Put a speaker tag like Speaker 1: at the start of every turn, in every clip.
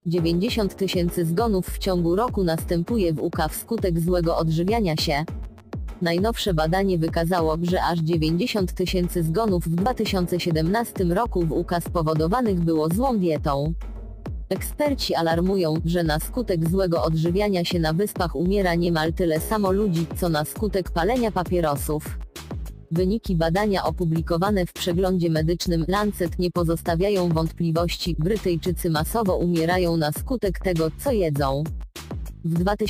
Speaker 1: 90 000 zgonów w ciągu roku następuje w UK wskutek złego odżywiania się. Najnowsze badanie wykazało, że aż 90 000 zgonów w 2017 roku w UK spowodowanych było złą dietą. Eksperci alarmują, że na skutek złego odżywiania się na wyspach umiera niemal tyle samo ludzi, co na skutek palenia papierosów. Wyniki badania opublikowane w przeglądzie medycznym Lancet nie pozostawiają wątpliwości, Brytyjczycy masowo umierają na skutek tego, co jedzą. W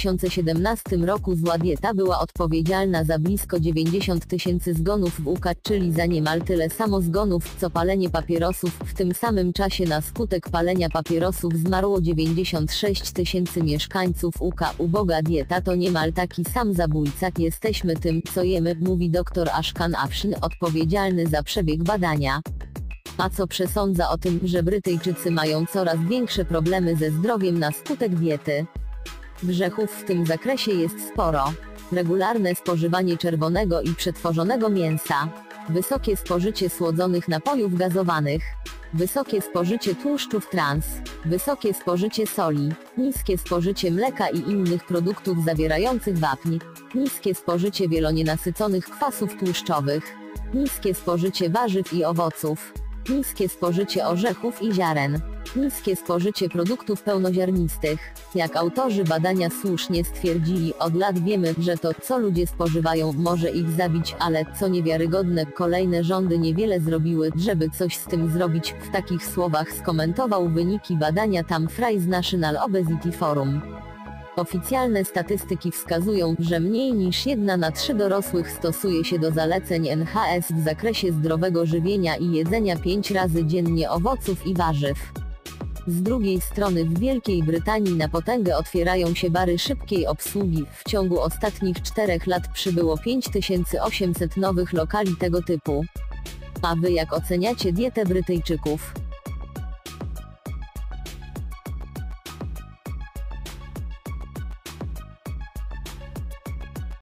Speaker 1: 2017 roku zła dieta była odpowiedzialna za blisko 90 000 zgonów w UK, czyli za niemal tyle samo zgonów, co palenie papierosów. W tym samym czasie na skutek palenia papierosów zmarło 96 000 mieszkańców UK. Uboga dieta to niemal taki sam zabójca. Jesteśmy tym, co jemy, mówi dr Ashkan Afshin, odpowiedzialny za przebieg badania. A co przesądza o tym, że Brytyjczycy mają coraz większe problemy ze zdrowiem na skutek diety? Grzechów w tym zakresie jest sporo. Regularne spożywanie czerwonego i przetworzonego mięsa. Wysokie spożycie słodzonych napojów gazowanych. Wysokie spożycie tłuszczów trans. Wysokie spożycie soli. Niskie spożycie mleka i innych produktów zawierających wapń. Niskie spożycie wielonienasyconych kwasów tłuszczowych. Niskie spożycie warzyw i owoców. Niskie spożycie orzechów i ziaren. Niskie spożycie produktów pełnoziarnistych. Jak autorzy badania słusznie stwierdzili, od lat wiemy, że to, co ludzie spożywają, może ich zabić, ale, co niewiarygodne, kolejne rządy niewiele zrobiły, żeby coś z tym zrobić. W takich słowach skomentował wyniki badania Tom Fry z National Obesity Forum. Oficjalne statystyki wskazują, że mniej niż 1 na 3 dorosłych stosuje się do zaleceń NHS w zakresie zdrowego żywienia i jedzenia 5 razy dziennie owoców i warzyw. Z drugiej strony w Wielkiej Brytanii na potęgę otwierają się bary szybkiej obsługi. W ciągu ostatnich 4 lat przybyło 5800 nowych lokali tego typu. A wy jak oceniacie dietę Brytyjczyków?